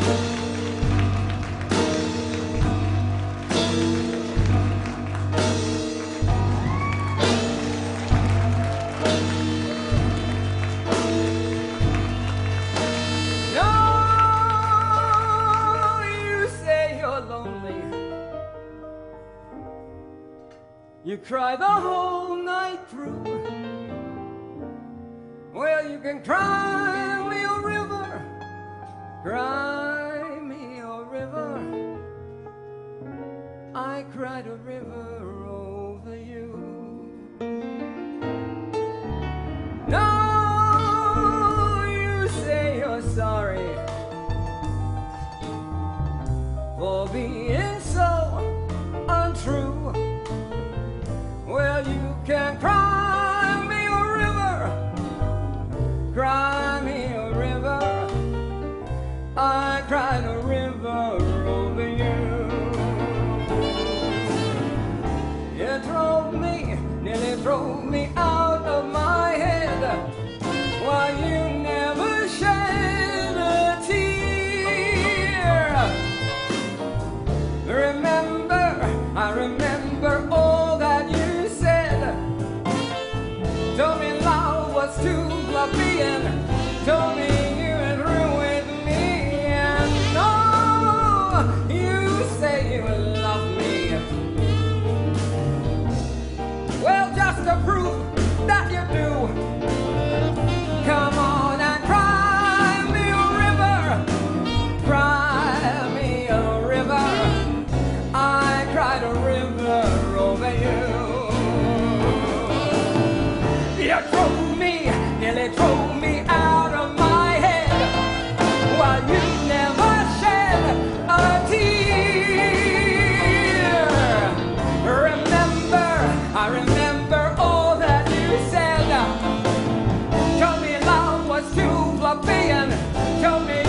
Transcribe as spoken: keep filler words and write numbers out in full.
You cry the whole night through. Well, you can cry me a river, cry me a river. I cried a river over you. No, you say you're sorry for being so untrue. Well, you can cry me a river, cry me a river. I cried a river over you. You drove me, nearly drove me out of my head, while you never shed a tear. Remember, I remember all that you told me love was too fluffy, and told me you were through with me. And no, you say you love me. Well, just to prove that you do, come on and cry me a river, cry me a river. I cried a river over you. You drove me, nearly drove me out of my head, while you never shed a tear. Remember, I remember all that you said. Told me love was too fluffy, and told me